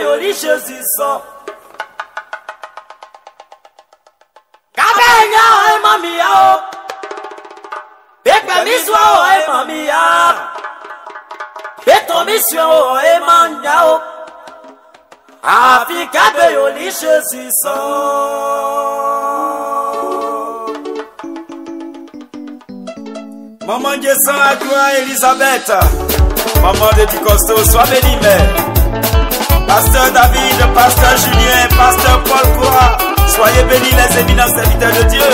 yoli Jésus so. Kabenya e mami ya o. Bekbe miswa o e mami ya. Beton mission o e manya o. Afi kabe yoli Jésus so. Maman Jessan à toi Elisabeth. Maman de Ducosto, sois béni mère. Pasteur David, Pasteur Julien, Pasteur Paul Koura, soyez bénis les éminents serviteurs de Dieu.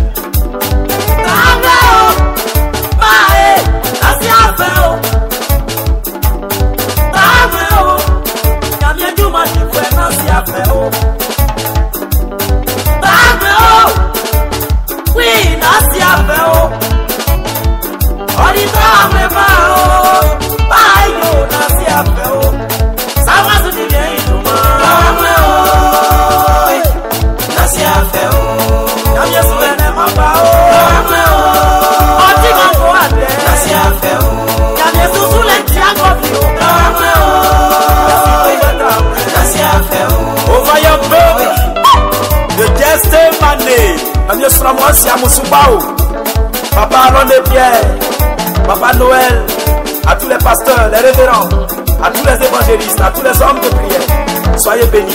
Papa Aaron et Pierre, Papa Noël, à tous les pasteurs, les révérends, à tous les évangélistes, à tous les hommes de prière, soyez bénis.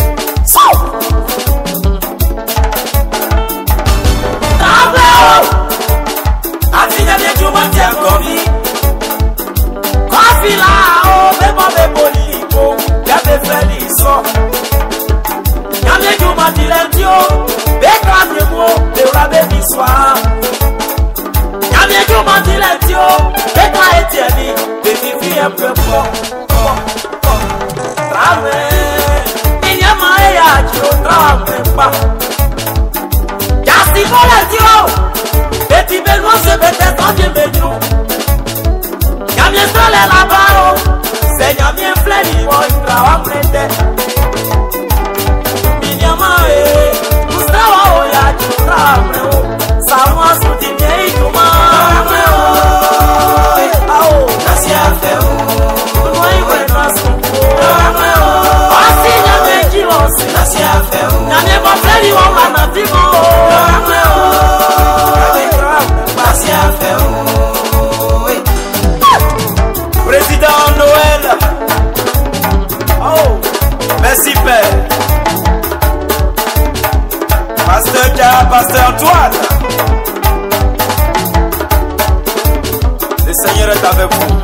Président Noël, oh, merci Père. Pasteur Dia, Pasteur Antoine, le Seigneur est avec vous.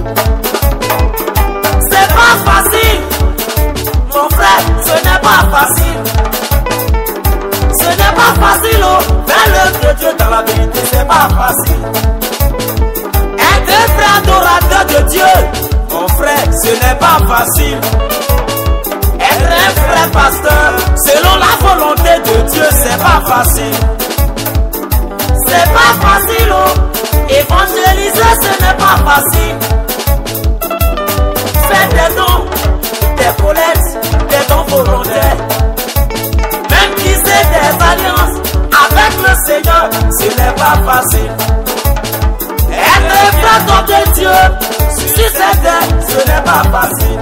C'est pas facile, mon frère, ce n'est pas facile. Ce n'est pas facile, oh, faire l'œuvre de Dieu dans la vérité, c'est pas facile. Être un frère adorateur de Dieu, mon frère, ce n'est pas facile. Être un frère pasteur, selon la volonté de Dieu, c'est pas facile. C'est pas facile, oh, évangéliser, ce n'est pas facile. Faire des dons, des collectes, des dons volontaires. Même tisser des alliances avec le Seigneur, ce n'est pas facile. Être un frère de Dieu, sur cette terre, ce n'est pas facile.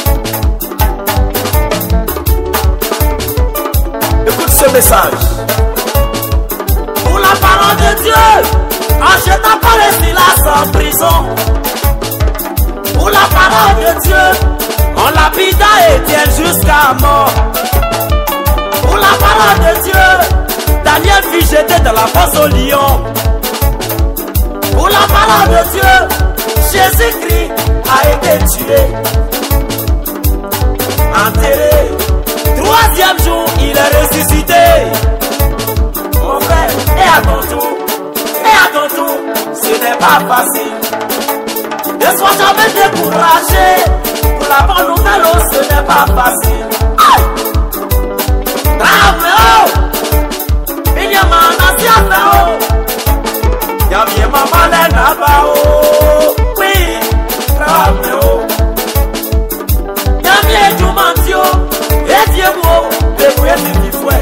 Écoute ce message. Pour la parole de Dieu, en jetant pas les Silas en prison. Pour la parole de Dieu, on lapida Étienne jusqu'à mort. Pour la parole de Dieu, Daniel fut jeté dans la fosse au lion. Pour la parole de Dieu, Jésus-Christ a été tué, enterré. Troisième jour, il est ressuscité. Mon frère, et à ton tour, ce n'est pas facile. Ne sois jamais découragé. Pour la bonne nouvelle, oh, ce n'est pas facile. Aïe! Bravo! Il y a un ancien frère. Yamie maman le nabao, oui, bravo. Yamie du mantio, et Dieu mo, de bouer du fouet.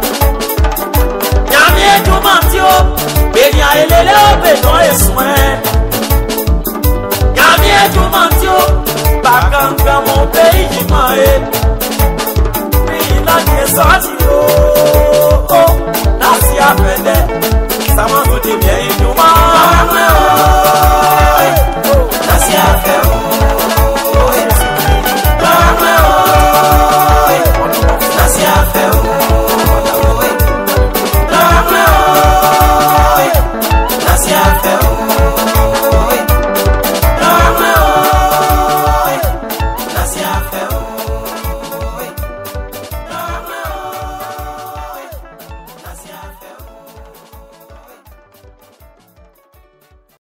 Yamie du mantio, bénia et les léo, béton et soin. Yamie du mantio, bagan. vers mon pays qui m'a aidé. Puis il a dit sorti, oh, oh, Nassi a fait ça m'a tout dit bien, il nous m'a, oh, Nassi a fait, oh.